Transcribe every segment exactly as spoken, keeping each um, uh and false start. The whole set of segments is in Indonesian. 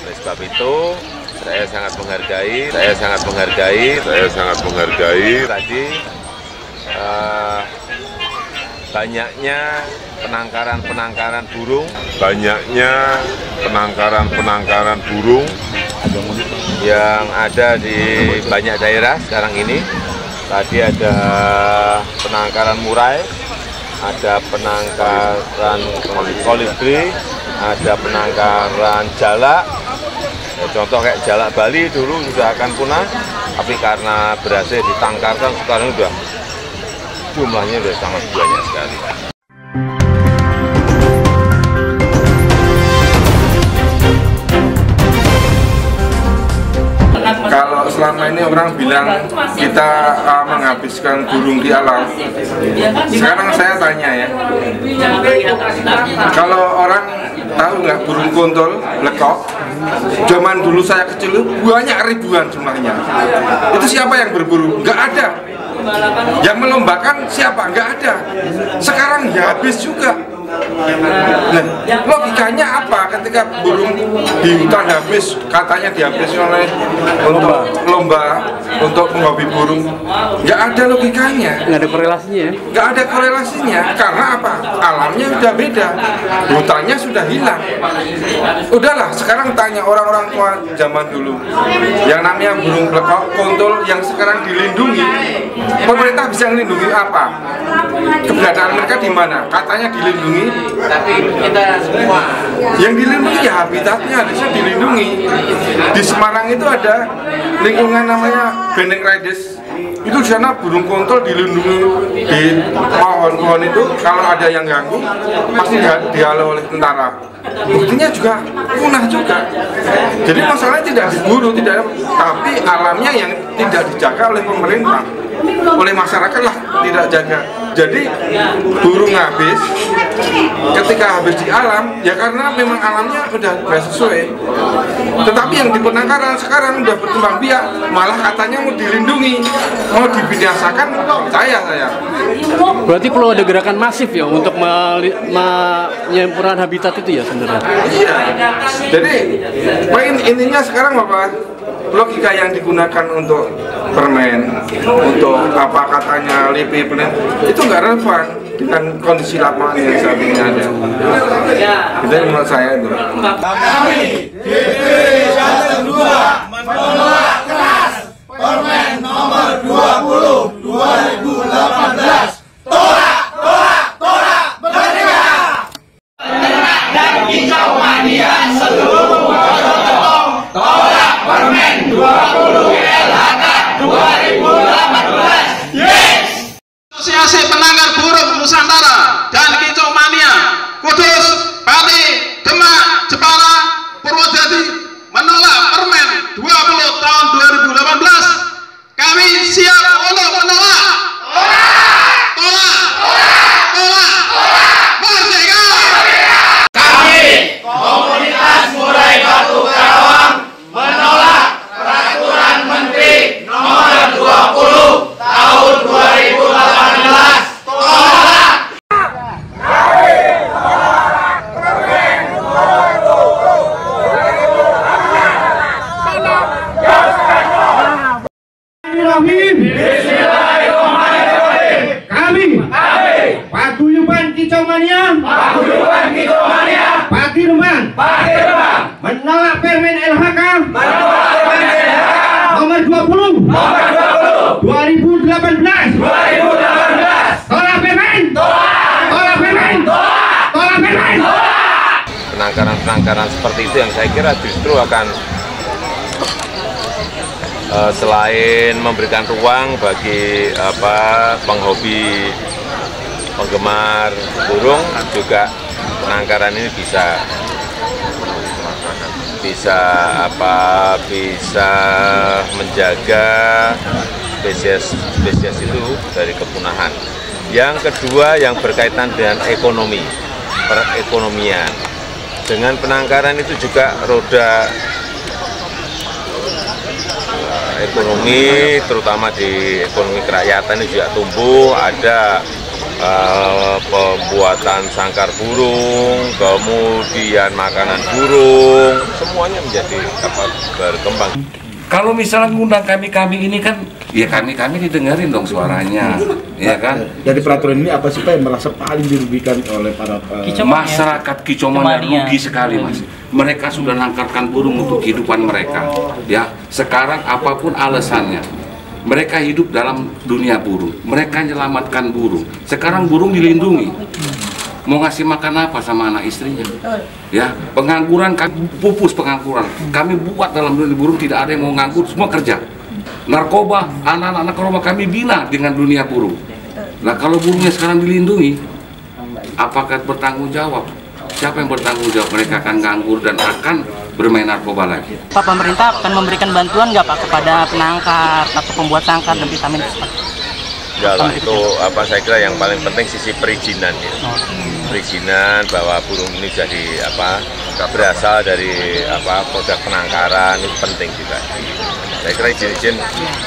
Oleh sebab itu, saya sangat menghargai, saya sangat menghargai, saya sangat menghargai tadi uh, banyaknya penangkaran-penangkaran burung, banyaknya penangkaran-penangkaran burung yang ada di banyak daerah sekarang ini. Tadi ada penangkaran murai, ada penangkaran kolibri, ada penangkaran jalak. Ya, contoh kayak jalak Bali dulu sudah akan punah, tapi karena berhasil ditangkarkan sekarang sudah jumlahnya sudah sangat banyak sekali. Kalau selama ini orang bilang kita uh, menghabiskan burung di alam, sekarang saya tanya ya, kalau orang tahu nggak burung kontol, lekok, zaman dulu saya kecil banyak ribuan jumlahnya. Itu siapa yang berburu? Nggak ada. Yang melombakan siapa? Nggak ada. Sekarang ya habis juga. Nah, logikanya apa ketika burung di hutan habis, katanya dihabisi oleh untuk lomba untuk menghobi burung? Nggak ada logikanya. Nggak ada korelasinya ya? Nggak ada korelasinya, karena apa? Alamnya sudah beda, hutannya sudah hilang. Udahlah, sekarang tanya orang-orang tua zaman dulu, yang namanya burung lekok, kontol yang sekarang dilindungi, pemerintah bisa melindungi apa? Keberadaan mereka di mana? Katanya dilindungi, tapi kita semua yang dilindungi ya habitatnya harusnya dilindungi. Di Semarang itu ada lingkungan namanya Benteng Raides. Itu di sana burung kontol dilindungi di pohon-pohon itu, kalau ada yang ganggu pasti dihalau oleh tentara. Buktinya juga punah juga. Jadi masalahnya tidak diburu, tidak, tapi alamnya yang tidak dijaga oleh pemerintah, oleh masyarakat lah tidak jaga. Jadi burung habis, ketika habis di alam ya karena memang alamnya udah nggak sesuai. Tetapi yang di penangkaran sekarang udah berkembang biak, malah katanya mau dilindungi, mau dibinasakan, percaya saya. Berarti perlu ada gerakan masif ya untuk menyempurnakan habitat itu ya sebenarnya? Iya. Jadi poin intinya sekarang apa? Logika yang digunakan untuk permen, untuk apa katanya lipi, itu nggak relevan dengan kondisi lapangan yang saat ini ada. Itu menurut saya itu. Kami D P Jateng dua menolak keras Permen nomor dua puluh dua ribu delapan belas. Tolak, tolak, tolak, merdeka! Ternak dan kicau mania seluruh Mojokerto, tolak Permen dua puluh L H K dua ribu delapan belas. Yes! Asosiasi Penangkar Burung Nusantara dan Kicau Mania Kudus, Pati, Demak, Jepara, Purwodadi menolak Permen dua puluh tahun dua ribu delapan belas. Kami siap untuk menolak. Tolak, tolak, tolak, tolak, merdeka. Kami komunitas Murai Batu Karawang menolak Peraturan Menteri nomor dua puluh tahun dua ribu delapan belas. Tolak. Bismillahirrahmanirrahim. Kami, kami, Paguyuban Kicau Mania, Paguyuban Kicau Mania, Pati Rembang, Pati Rembang, menolak Permen L H K, menolak Permen L H K, nomor dua puluh, nomor dua puluh, dua ribu delapan belas, dua ribu delapan belas, tolak Permen, tolak, tolak Permen, tolak, tolak Permen, tolak. Penangkaran-penangkaran seperti itu yang saya kira justru akan Uh, selain memberikan ruang bagi apa penghobi penggemar burung, juga penangkaran ini bisa bisa apa bisa menjaga spesies-spesies itu dari kepunahan. Yang kedua yang berkaitan dengan ekonomi, perekonomian. Dengan penangkaran itu juga roda ekonomi, terutama di ekonomi kerakyatan ini juga tumbuh. Ada uh, pembuatan sangkar burung, kemudian makanan burung, semuanya menjadi apa, berkembang. Kalau misalnya ngundang kami-kami ini kan, ya kami-kami didengarin dong suaranya, ya kan? Jadi peraturan ini apa sih Pak yang merasa paling dirugikan oleh para uh, masyarakat Kicomania rugi sekali Mas. Mereka sudah nangkarkan burung untuk kehidupan mereka, ya. Sekarang apapun alasannya, mereka hidup dalam dunia burung, mereka menyelamatkan burung. Sekarang burung dilindungi. Mau ngasih makan apa sama anak istrinya? Ya, pengangguran, pupus pengangguran. Kami buat dalam dunia burung tidak ada yang mau nganggur, semua kerja. Narkoba, anak-anak narkoba kami bina dengan dunia burung. Nah, kalau burungnya sekarang dilindungi, apakah bertanggung jawab? Siapa yang bertanggung jawab? Mereka akan nganggur dan akan bermain narkoba lagi. Pak, pemerintah akan memberikan bantuan nggak Pak kepada penangkar atau pembuat sangkar dan vitamin? Ya lah, itu apa saya kira yang paling penting sisi perizinan ya. Perizinan bahwa burung ini jadi apa berasal dari apa produk penangkaran itu penting juga. Saya kira izin-izin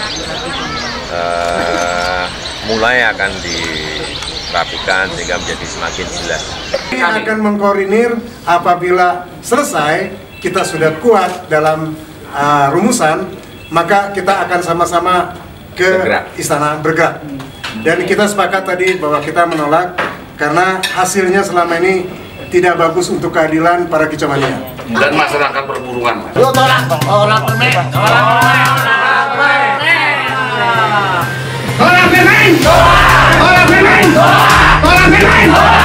uh, mulai akan dirapikan sehingga menjadi semakin jelas. Kami akan mengkoordinir apabila selesai kita sudah kuat dalam uh, rumusan, maka kita akan sama-sama ke bergerak. Istana bergerak. Dan kita sepakat tadi bahwa kita menolak karena hasilnya selama ini tidak bagus untuk keadilan para Kicomania dan masyarakat perburuan. Tolak, tolak permen, tolak permen, tolak permen, tolak permen, tolak permen, tolak permen.